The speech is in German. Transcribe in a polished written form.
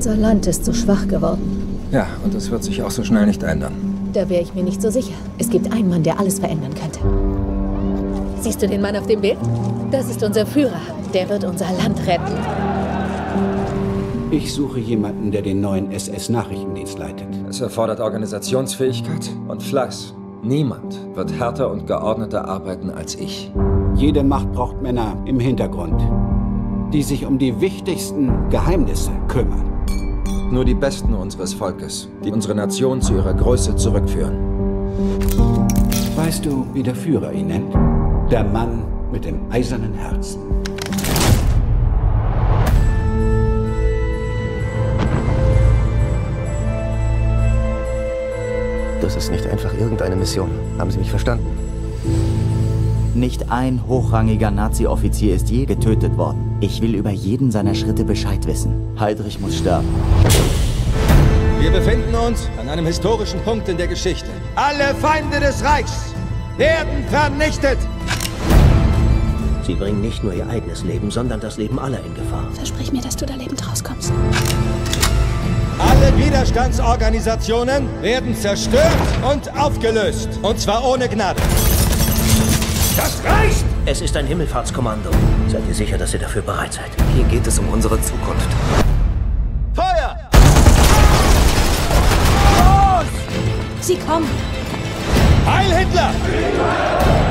Unser Land ist so schwach geworden. Ja, und das wird sich auch so schnell nicht ändern. Da wäre ich mir nicht so sicher. Es gibt einen Mann, der alles verändern könnte. Siehst du den Mann auf dem Bild? Das ist unser Führer. Der wird unser Land retten. Ich suche jemanden, der den neuen SS-Nachrichtendienst leitet. Es erfordert Organisationsfähigkeit und Fleiß. Niemand wird härter und geordneter arbeiten als ich. Jede Macht braucht Männer im Hintergrund, die sich um die wichtigsten Geheimnisse kümmern. Nur die Besten unseres Volkes, die unsere Nation zu ihrer Größe zurückführen. Weißt du, wie der Führer ihn nennt? Der Mann mit dem eisernen Herzen. Das ist nicht einfach irgendeine Mission. Haben Sie mich verstanden? Nicht ein hochrangiger Nazi-Offizier ist je getötet worden. Ich will über jeden seiner Schritte Bescheid wissen. Heydrich muss sterben. Wir befinden uns an einem historischen Punkt in der Geschichte. Alle Feinde des Reichs werden vernichtet! Sie bringen nicht nur ihr eigenes Leben, sondern das Leben aller in Gefahr. Versprich mir, dass du da lebend rauskommst. Alle Widerstandsorganisationen werden zerstört und aufgelöst. Und zwar ohne Gnade. Das reicht! Es ist ein Himmelfahrtskommando. Seid ihr sicher, dass ihr dafür bereit seid? Hier geht es um unsere Zukunft. Feuer! Sie kommen! Heil Hitler!